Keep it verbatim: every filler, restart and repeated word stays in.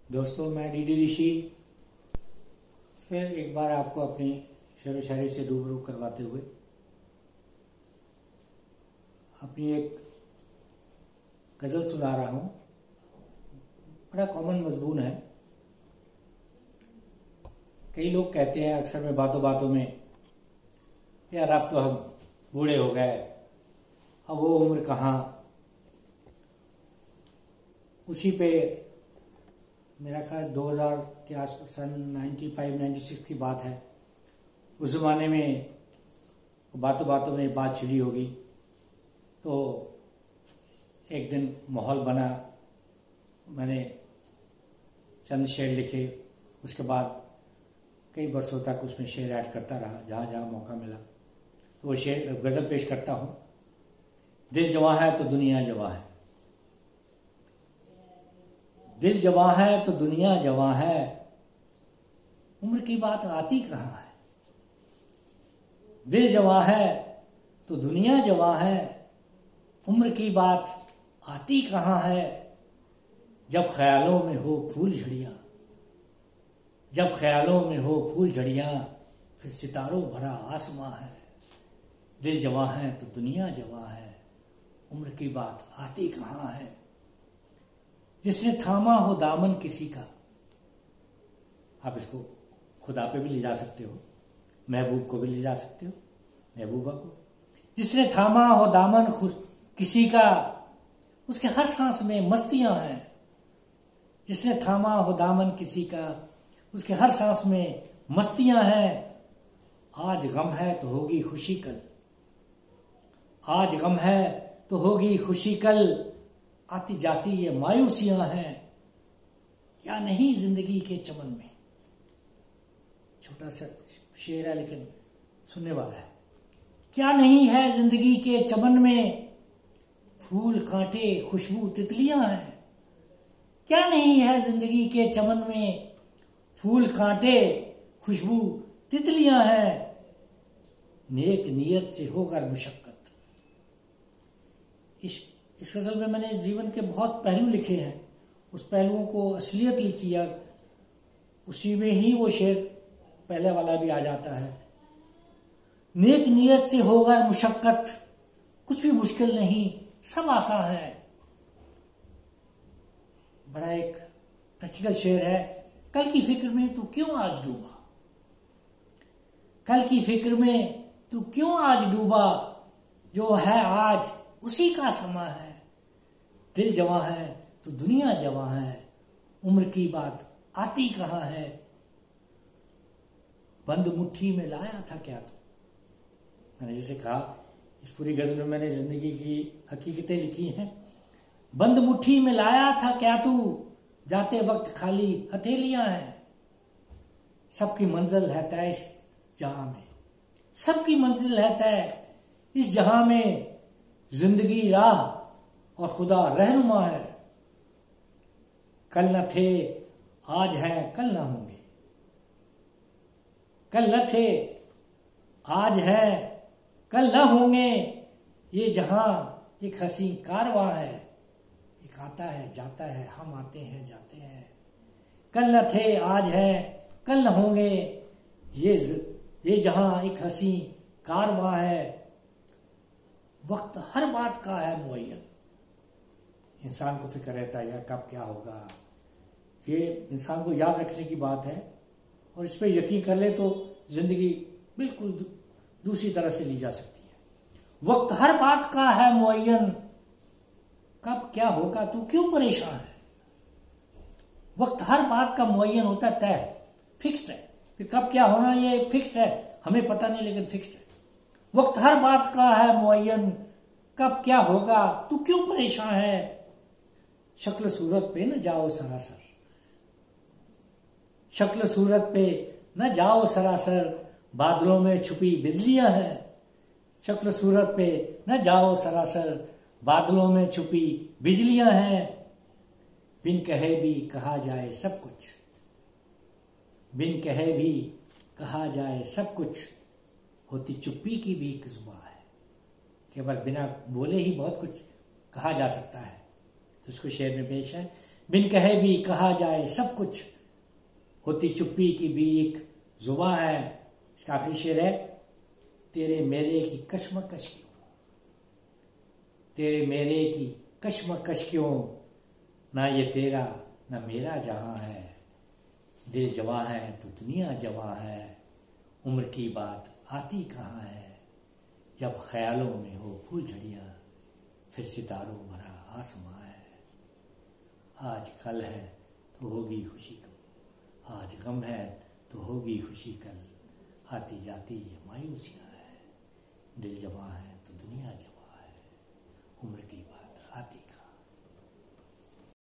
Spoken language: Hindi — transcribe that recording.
दोस्तों, मैं डी डी ऋषि फिर एक बार आपको अपनी शेरो शायरी से रूबरू करवाते हुए अपनी एक गजल सुना रहा हूँ। बड़ा कॉमन मजमून है। कई लोग कहते हैं अक्सर में बातों बातों में, यार अब तो हम बूढ़े हो गए, अब वो उम्र कहाँ। उसी पे मेरा ख्याल दो हज़ार के आसपास सन नाइन्टी फाइव नाइन्टी सिक्स की बात है। उस जमाने में बातों बातों में बात छिड़ी होगी, तो एक दिन माहौल बना, मैंने चंद शेर लिखे। उसके बाद कई वर्षों तक उसमें शेर ऐड करता रहा, जहाँ जहाँ मौका मिला तो वो शेर गजल पेश करता हूँ। दिल जवां है तो दुनिया जवां है, दिल जवां है तो दुनिया जवां है, उम्र की बात आती कहाँ है। दिल जवां है तो दुनिया जवां है, उम्र की बात आती कहाँ है। जब ख्यालों में हो फूल झड़ियां, जब ख्यालों में हो फूल झड़ियां, फिर सितारों भरा आसमां है। दिल जवां है तो दुनिया जवां है, उम्र की बात आती कहाँ है। जिसने थामा हो दामन किसी का, आप इसको खुदा पे भी ले जा सकते हो, महबूब को भी ले जा सकते हो, महबूबा को। जिसने थामा हो दामन किसी का, उसके हर सांस में मस्तियां हैं। जिसने थामा हो दामन किसी का, उसके हर सांस में मस्तियां हैं। आज गम है तो होगी खुशी कल, आज गम है तो होगी खुशी कल, आती जाती ये मायूसियां हैं। क्या नहीं जिंदगी के चमन में। छोटा सा शेर है लेकिन सुनने वाला है। क्या नहीं है जिंदगी के चमन में, फूल कांटे खुशबू तितलियां हैं। क्या नहीं है जिंदगी के चमन में, फूल कांटे खुशबू तितलियां हैं। नेक नियत से होकर मुशक्कत। इस इस गजल में मैंने जीवन के बहुत पहलू लिखे हैं, उस पहलुओं को असलियत लिखी है। उसी में ही वो शेर पहले वाला भी आ जाता है। नेक नियत से होगा मुशक्कत, कुछ भी मुश्किल नहीं, सब आसान है। बड़ा एक प्रैक्टिकल शेर है। कल की फिक्र में तू क्यों आज डूबा, कल की फिक्र में तू क्यों आज डूबा, जो है आज उसी का समा है। दिल जवां है तो दुनिया जवां है, उम्र की बात आती कहाँ है। बंद मुट्ठी में लाया था क्या तू, मैंने जैसे कहा इस पूरी गजल में मैंने जिंदगी की हकीकतें लिखी हैं। बंद मुट्ठी में लाया था क्या तू, जाते वक्त खाली हथेलियां हैं। सबकी मंजिल है तय इस जहां में, सबकी मंजिल है तय इस जहां में। जिंदगी राह और खुदा रहनुमा है। कल न थे आज है कल न होंगे, कल न थे आज है कल न होंगे। ये जहां एक हसी कारवां है, एक आता है जाता है, हम आते हैं जाते हैं। कल न थे आज है कल न होंगे, ये ये जहां एक हसी कारवां है। वक्त हर बात का है मुअय्यन। इंसान को फिक्र रहता है यार कब क्या होगा। ये इंसान को याद रखने की बात है, और इस पर यकीन कर ले तो जिंदगी बिल्कुल दूसरी तरह से ली जा सकती है। वक्त हर बात का है मुअय्यन, कब क्या होगा तू क्यों परेशान है। वक्त हर बात का मुअय्यन होता है, तय फिक्स्ड है। फिर कब क्या होना ये फिक्स्ड है, हमें पता नहीं लेकिन फिक्स्ड है। वक्त हर बात का है मुअय्यन, कब क्या होगा तू क्यों परेशान है। शक्ल सूरत पे न जाओ सरासर, शक्ल सूरत पे न जाओ सरासर, बादलों में छुपी बिजलियां हैं। शक्ल सूरत पे न जाओ सरासर, बादलों में छुपी बिजलियां हैं। बिन कहे भी कहा जाए सब कुछ, बिन कहे भी कहा जाए सब कुछ, होती चुप्पी की भी एक जुबान है। केवल बिना बोले ही बहुत कुछ कहा जा सकता है। तो उसको शेर में पेश है। बिन कहे भी कहा जाए सब कुछ, होती चुप्पी की भी एक जुबां है। इसका आखिरी शेर है, तेरे मेरे की कश्मकश क्यों, तेरे मेरे की कश्मकश क्यों, ना ये तेरा ना मेरा जहां है। दिल जवां है तो दुनिया जवां है, उम्र की बात आती कहाँ है। जब ख्यालों में हो फूल झड़ियां, फिर सितारों भरा आसमां है। आज कल है तो होगी खुशी कल, आज गम है तो होगी खुशी कल। आती जाती ये मायूसियां है, दिल जवां है तो दुनिया जवां है। उम्र की बात आती